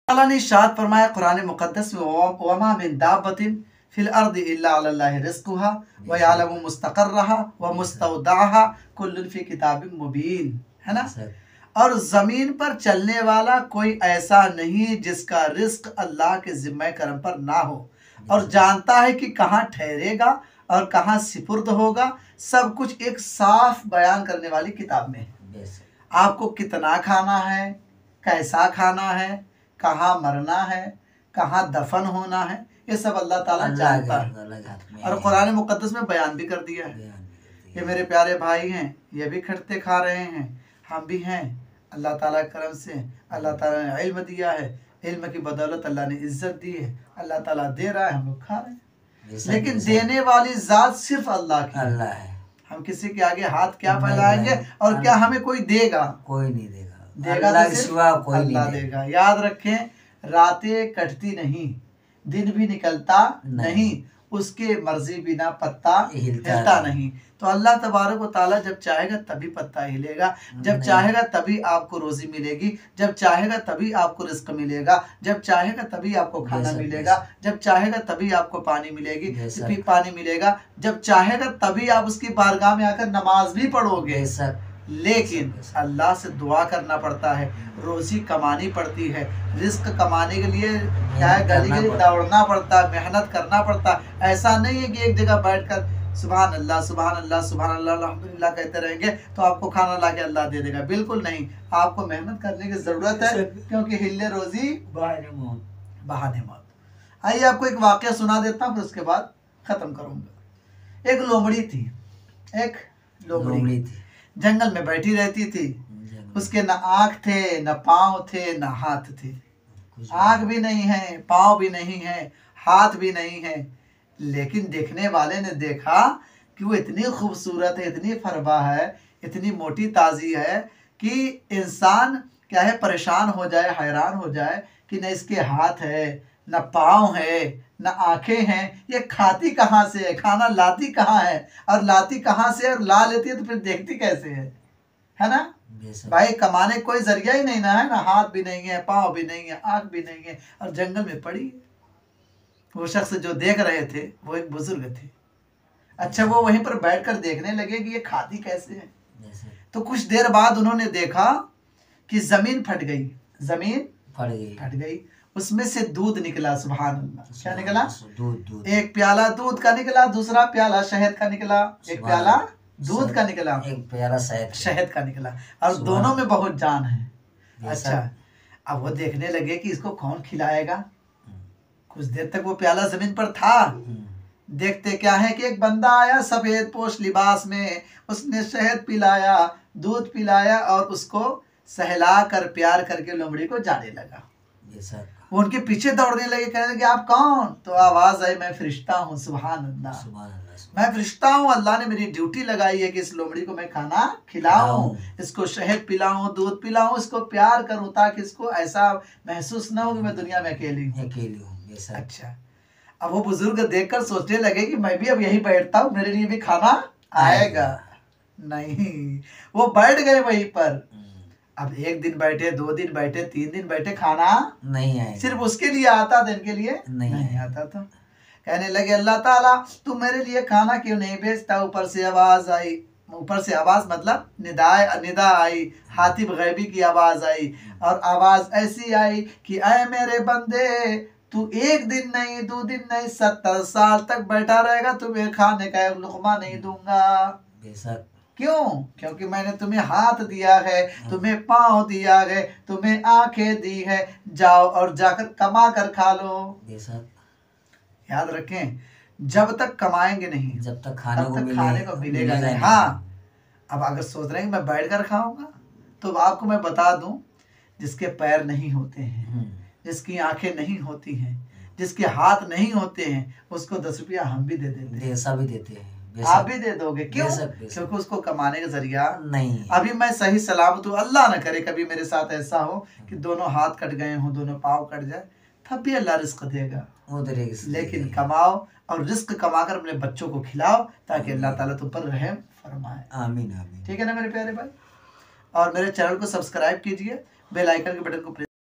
अल्लाह ने इरशाद फरमाया कुरान मुक़द्दस में, वमा मिन दाब्बतिन फिल अर्दि इल्ला अल्लाहि रिज़्क़ुहा व यअलमु मुस्तक़र्रहा व मुस्तौदाहा कुल्लुन फी किताबिन मुबीन, है ना। और ज़मीन पर चलने वाला कोई ऐसा नहीं जिसका रिस्क अल्लाह के ज़िम्मे करम पर ना हो, और जानता है कि कहाँ ठहरेगा और कहाँ सिपुर्द होगा। सब कुछ एक साफ बयान करने वाली किताब में है। आपको कितना खाना है, कैसा खाना है, कहाँ मरना है, कहाँ दफन होना है, ये सब अल्लाह ताला जानता है। और कुरान मुक़द्दस में बयान भी कर दिया है। ये मेरे प्यारे भाई हैं, ये भी खटते खा रहे हैं, हम भी हैं। अल्लाह ताला करम से अल्लाह ताला ने इल्म दिया है, इल्म की बदौलत अल्लाह ने इज्जत दी है। अल्लाह ताला दे रहा है, हम लोग खा रहे हैं। लेकिन देने वाली ज़ात सिर्फ अल्लाह की है। हम किसी के आगे हाथ क्या फैलाएंगे, और क्या हमें कोई देगा? कोई नहीं देगा, देगा तो सिर्फ अल्लाह देगा। याद रखें, रातें कटती नहीं, दिन भी निकलता नहीं, उसके मर्जी बिना पत्ता हिलता नहीं। तो अल्लाह तबारक व तआला जब चाहेगा तभी पत्ता हिलेगा, जब चाहेगा तभी आपको रोजी मिलेगी, जब चाहेगा तभी आपको रिस्क मिलेगा, जब चाहेगा तभी आपको खाना मिलेगा, जब चाहेगा तभी आपको पानी मिलेगी, पानी मिलेगा, जब चाहेगा तभी आप उसकी बारगाह में आकर नमाज भी पढ़ोगे। लेकिन अल्लाह से दुआ करना पड़ता है, रोजी कमानी पड़ती है, रिस्क कमाने के लिए क्या है, गली गली दौड़ना पड़ता है, मेहनत करना पड़ता है। ऐसा नहीं है कि एक जगह बैठकर सुभान अल्लाह सुभान अल्लाह सुभान अल्लाह अल्हम्दुलिल्लाह कहते रहेंगे तो आपको खाना ला के अल्लाह दे देगा। बिल्कुल नहीं, आपको मेहनत करने की जरूरत है, क्योंकि हिल्ले रोजी बहाने मौत। आइए आपको एक वाकया सुना देता हूँ, फिर उसके बाद खत्म करूंगा। एक लोमड़ी थी, एक लोमड़ी थी, जंगल में बैठी रहती थी। उसके न आँख थे, न पाँव थे, न हाथ थे। आँख भी नहीं है, पाँव भी नहीं है, हाथ भी नहीं है। लेकिन देखने वाले ने देखा कि वो इतनी खूबसूरत है, इतनी फरबा है, इतनी मोटी ताजी है कि इंसान क्या है, परेशान हो जाए, हैरान हो जाए कि न इसके हाथ है, न पाँव है, न आंखें हैं, ये खाती कहाँ से है, खाना लाती कहाँ है, और लाती कहाँ से, और ला लेती है तो फिर देखती कैसे है ना भाई। कमाने कोई जरिया ही नहीं ना है, ना हाथ भी नहीं है, पाँव भी नहीं है, आँख भी नहीं है, और जंगल में पड़ी है। वो शख्स जो देख रहे थे वो एक बुजुर्ग थे। अच्छा, वो वहीं पर बैठकर देखने लगे कि ये खाती कैसे है। तो कुछ देर बाद उन्होंने देखा कि जमीन फट गई, जमीन फट गई, उसमें से दूध निकला। सुभान अल्लाह, क्या निकला? दूध। एक प्याला दूध का निकला, दूसरा प्याला शहद का निकला। एक प्याला दूध का निकला, एक प्याला शहद का निकला, और दोनों में बहुत जान है। अच्छा, अब वो देखने लगे कि इसको कौन खिलाएगा। कुछ देर तक वो प्याला जमीन पर था। देखते क्या है कि एक बंदा आया सफेद पोश लिबास में, उसने शहद पिलाया, दूध पिलाया, और उसको सहला कर प्यार करके लोमड़ी को जाने लगा। वो उनके पीछे दौड़ने लगे, कहने लगे आप कौन? तो आवाज आई, मैं फरिश्ता हूँ। सुभान अल्लाह, मैं फरिश्ता हूँ। अल्लाह ने मेरी ड्यूटी लगाई है कि इस लोमड़ी को मैं खाना खिलाऊं, इसको शहद पिलाऊं, दूध पिलाऊं, इसको प्यार करूं, ताकि इसको ऐसा महसूस ना हो कि मैं दुनिया में अकेली हूँ। अच्छा, अब वो बुजुर्ग देखकर सोचने लगे कि मैं भी अब यही बैठता हूँ, मेरे लिए भी खाना आएगा। नहीं, वो बैठ गए वहीं पर। अब एक दिन बैठे, 2 दिन बैठे, 3 दिन बैठे, खाना नहीं आया। सिर्फ उसके लिए आता था, इनके लिए नहीं आता था। कहने लगे अल्लाह ताला तू मेरे लिए खाना क्यों नहीं भेजता? ऊपर से आवाज आई, ऊपर से आवाज मतलब निदा आई, हातिब गैबी की आवाज आई, और आवाज ऐसी आई कि ऐ मेरे बंदे, तू 1 दिन नहीं, 2 दिन नहीं, 70 साल तक बैठा रहेगा, तुम्हें खाने का एक लुकमा नहीं दूंगा। बेशक। क्यों? क्योंकि मैंने तुम्हें हाथ दिया है, तुम्हें पाँव दिया है, तुम्हें आंखें दी है, जाओ और जाकर कमा कर खा लो। याद रखें, जब तक कमाएंगे नहीं, जब तक खाने को मिलेगा नहीं। हाँ, अब अगर सोच रहे हैं मैं बैठ कर खाऊंगा, तो आपको मैं बता दूं, जिसके पैर नहीं होते हैं, जिसकी आंखें नहीं होती हैं, जिसके हाथ नहीं होते हैं, उसको 10 रुपया हम भी दे देते हैं, ऐसा भी देते हैं, आप भी दे दोगे। क्यों? क्योंकि उसको कमाने का जरिया नहीं। अभी मैं सही सलामत हूँ, अल्लाह न करे कभी मेरे साथ ऐसा हो कि दोनों हाथ कट गए हों, दोनों पाँव कट जाए, तब भी अल्लाह रिस्क देगा। लेकिन कमाओ और रिस्क कमाकर अपने बच्चों को खिलाओ, ताकि अल्लाह ताला तुम पर रहम फरमाए। आमीन आमीन। ठीक है ना मेरे प्यारे भाई, और मेरे चैनल को सब्सक्राइब कीजिए, बेल आइकन के बटन को